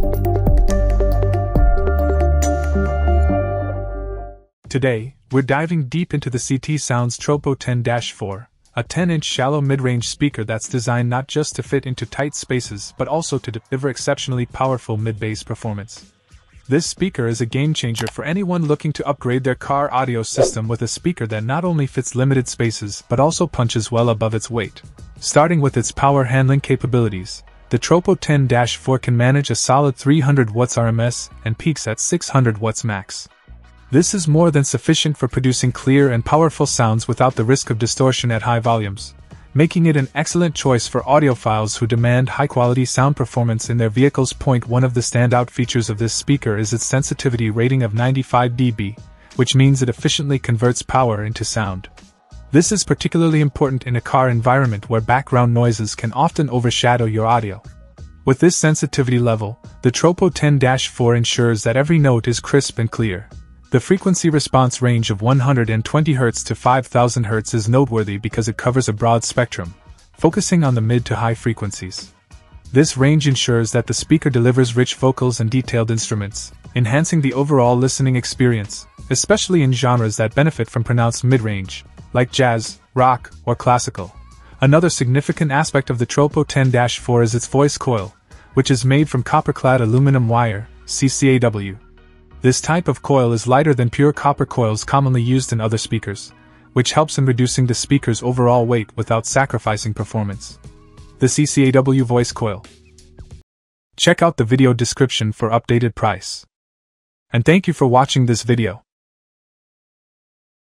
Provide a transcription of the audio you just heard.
Today, we're diving deep into the CT Sounds TROPO10-4, a 10-inch shallow mid-range speaker that's designed not just to fit into tight spaces but also to deliver exceptionally powerful mid-bass performance. This speaker is a game-changer for anyone looking to upgrade their car audio system with a speaker that not only fits limited spaces but also punches well above its weight. Starting with its power handling capabilities, the TROPO10-4 can manage a solid 300 watts RMS and peaks at 600 watts max. This is more than sufficient for producing clear and powerful sounds without the risk of distortion at high volumes, making it an excellent choice for audiophiles who demand high-quality sound performance in their vehicles. One of the standout features of this speaker is its sensitivity rating of 95 dB, which means it efficiently converts power into sound. This is particularly important in a car environment where background noises can often overshadow your audio. With this sensitivity level, the TROPO10-4 ensures that every note is crisp and clear. The frequency response range of 120 Hz to 5000 Hz is noteworthy because it covers a broad spectrum, focusing on the mid to high frequencies. This range ensures that the speaker delivers rich vocals and detailed instruments, enhancing the overall listening experience, especially in genres that benefit from pronounced mid-range, like jazz, rock, or classical. Another significant aspect of the TROPO10-4 is its voice coil, which is made from copper-clad aluminum wire, CCAW. This type of coil is lighter than pure copper coils commonly used in other speakers, which helps in reducing the speaker's overall weight without sacrificing performance. The CCAW voice coil. Check out the video description for updated price. And thank you for watching this video.